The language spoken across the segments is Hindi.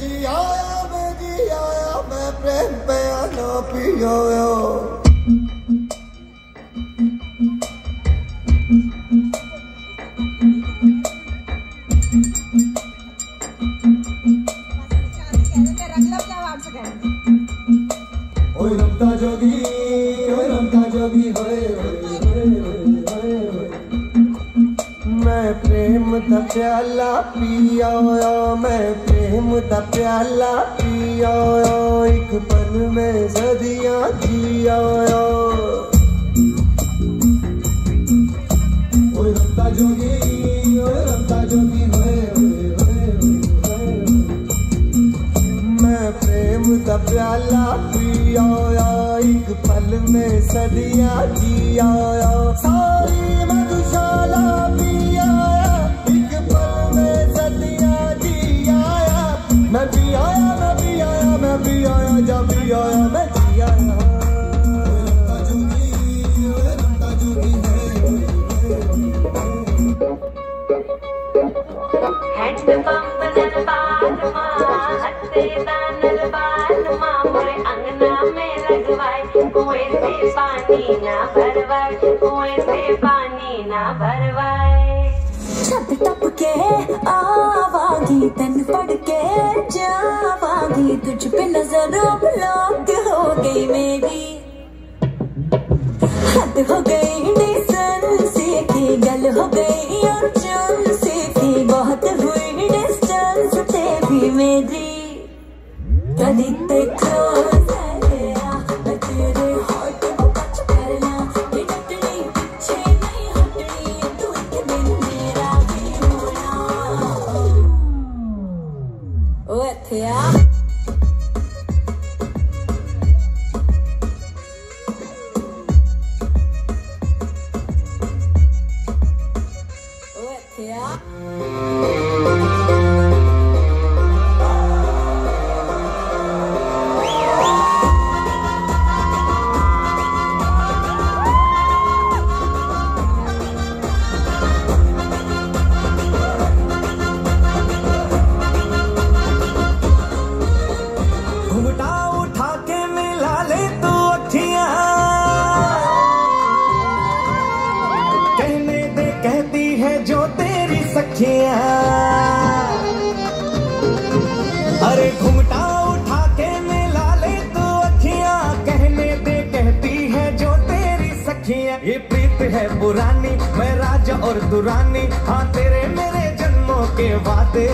जी आया मैं प्रेम पे आना पिया मैं प्रेम दा प्याला पिया मैं प्रेम दा प्याला पिया एक पल में सदियां जिया ओए रब्ता जोगी मैं प्रेम दा प्याला पिया एक पल में सदियां जिया सारी मधुशाला पिया एक पल में सदियां जिया मैं भी आया जब भी आया मैं जी आया छत टप के आवागी तन पड़ के जावागी तुझ पे नजर ब्लॉक हो गई मेरी हद हो गई डिस्टेंस की गल हो गई और चल से भी बहुत हुई डिस्टेंस ते भी मेरी कदी ते क्लोज है मैं तेरे हार्ट को टच करना ये डटनी पीछे नहीं हटनी तू एक दिन मेरा भी होना ओ थिया अरे घुंघटा उठा के मिला ले तू अखियां कहने दे कहती है जो तेरी सखियां ये प्रीत है पुरानी मैं राजा और दुरानी हाँ तेरे मेरे जन्मों के वादे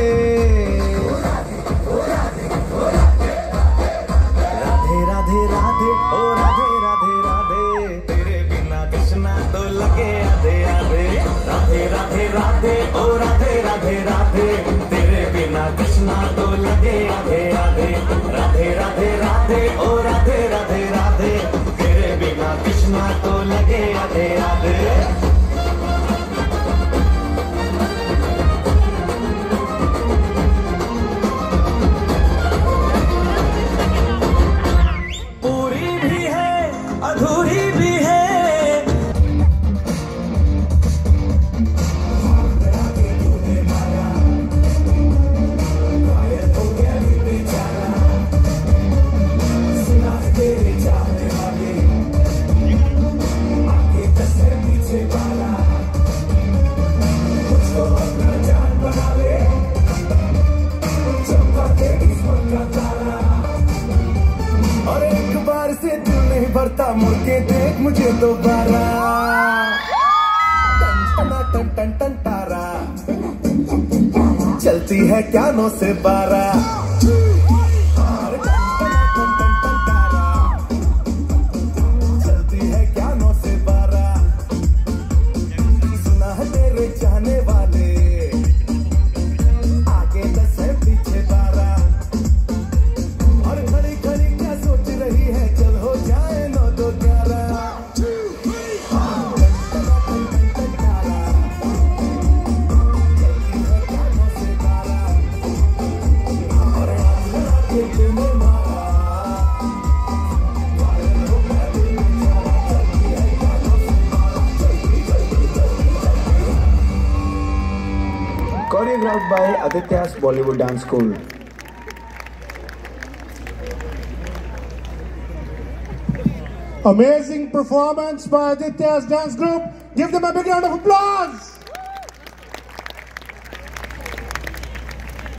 राधे राधे राधे ओ राधे राधे राधे तेरे बिना कृष्णा तो लगे आधे आधे राधे राधे राधे ओ राधे राधे राधे तेरे बिना कृष्णा तो लगे आधे आधे राधे राधे राधे ओ राधे राधे राधे तेरे बिना कृष्णा तो लगे आधे आधे पूरी भी है अधूरी भी है और एक बार से दिल नहीं भरता मुड़ के देख मुझे दोबारा टन टन टन तारा चलती है क्या 9 से 12 चलती है क्या 9 से 12 सुना है तेरे चाहने वाले आगे 10 है पीछे 12 और खड़ी खड़ी क्या सोच रही है चल हो जाए 9 2 11 Choreographed by Aditya's Bollywood Dance School. Amazing performance by Aditya's dance group. Give them a big round of applause.